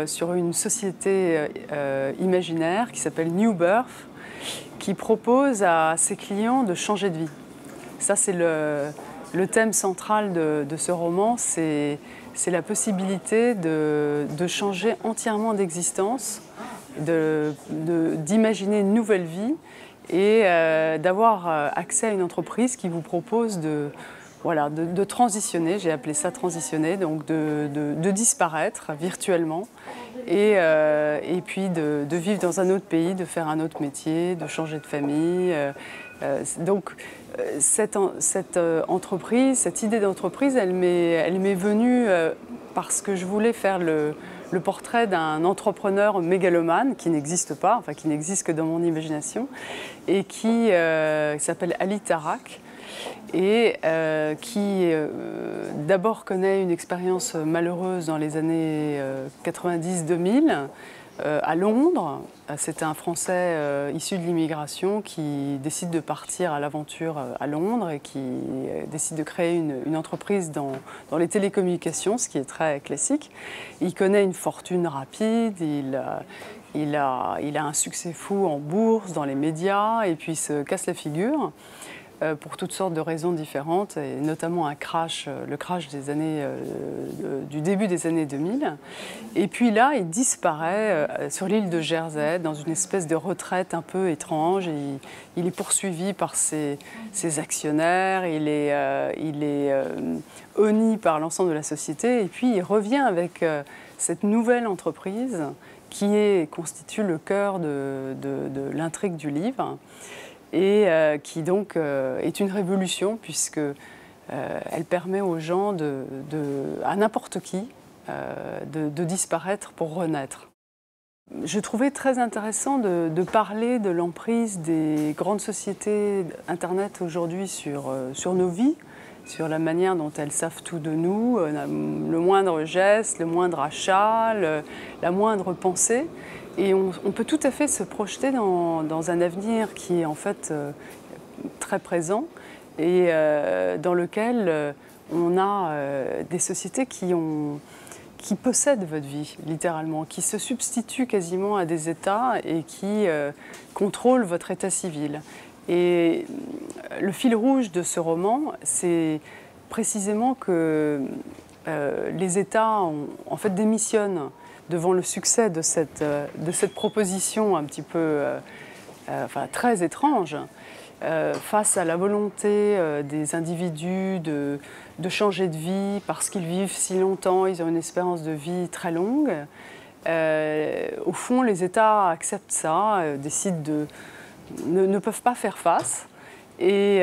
sur une société imaginaire qui s'appelle New Birth, qui propose à ses clients de changer de vie. Ça, c'est le thème central de ce roman, c'est la possibilité de changer entièrement d'existence, d'imaginer une nouvelle vie et d'avoir accès à une entreprise qui vous propose de transitionner, j'ai appelé ça transitionner, donc de disparaître virtuellement et puis de vivre dans un autre pays, de faire un autre métier, de changer de famille. Donc cette entreprise, cette idée d'entreprise, elle m'est venue parce que je voulais faire le portrait d'un entrepreneur mégalomane qui n'existe pas, enfin qui n'existe que dans mon imagination, et qui s'appelle Ali Tarak, et qui d'abord connaît une expérience malheureuse dans les années 90-2000 à Londres. C'est un Français issu de l'immigration qui décide de partir à l'aventure à Londres et qui décide de créer une entreprise dans les télécommunications, ce qui est très classique. Il connaît une fortune rapide, il a un succès fou en bourse, dans les médias, et puis il se casse la figure pour toutes sortes de raisons différentes, et notamment le crash du début des années 2000. Et puis là, il disparaît sur l'île de Jersey, dans une espèce de retraite un peu étrange. Il est poursuivi par ses actionnaires, il est honni par l'ensemble de la société, et puis il revient avec cette nouvelle entreprise qui constitue le cœur de l'intrigue du livre, et qui donc est une révolution puisque elle permet aux gens, à n'importe qui, de disparaître pour renaître. Je trouvais très intéressant de parler de l'emprise des grandes sociétés Internet aujourd'hui sur nos vies, sur la manière dont elles savent tout de nous, le moindre geste, le moindre achat, la moindre pensée. Et on peut tout à fait se projeter dans un avenir qui est en fait très présent et dans lequel on a des sociétés qui possèdent votre vie, littéralement, qui se substituent quasiment à des États et qui contrôlent votre état civil. Et le fil rouge de ce roman, c'est précisément que les États en fait démissionnent devant le succès de cette proposition un petit peu très étrange, face à la volonté des individus de changer de vie parce qu'ils vivent si longtemps, ils ont une espérance de vie très longue. Au fond, les États acceptent ça, ne peuvent pas faire face. Et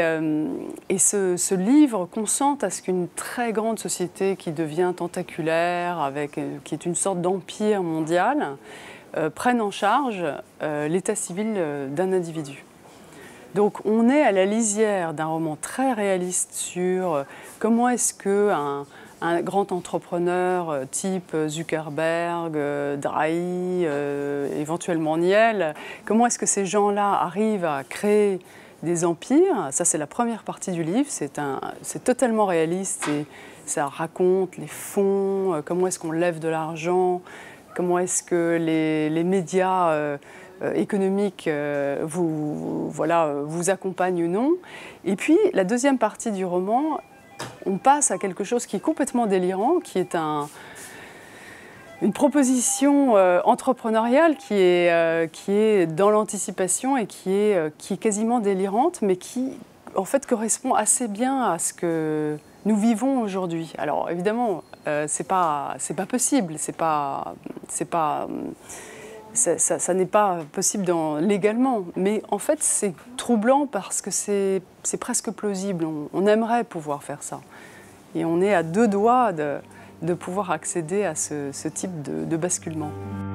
ce livre consent à ce qu'une très grande société qui devient tentaculaire, qui est une sorte d'empire mondial, prenne en charge l'état civil d'un individu. Donc on est à la lisière d'un roman très réaliste sur comment est-ce qu'un grand entrepreneur type Zuckerberg, Drahi, éventuellement Niel, comment est-ce que ces gens-là arrivent à créer des empires. Ça, c'est la première partie du livre, c'est totalement réaliste et ça raconte les fonds, comment est-ce qu'on lève de l'argent, comment est-ce que les médias économiques vous accompagnent ou non. Et puis, la deuxième partie du roman, on passe à quelque chose qui est complètement délirant, qui est une proposition entrepreneuriale qui est dans l'anticipation et qui est quasiment délirante, mais qui en fait correspond assez bien à ce que nous vivons aujourd'hui. Alors évidemment, c'est pas possible, ça n'est pas possible légalement, mais en fait c'est troublant parce que c'est presque plausible. On aimerait pouvoir faire ça, et on est à deux doigts de pouvoir accéder à ce type de basculement.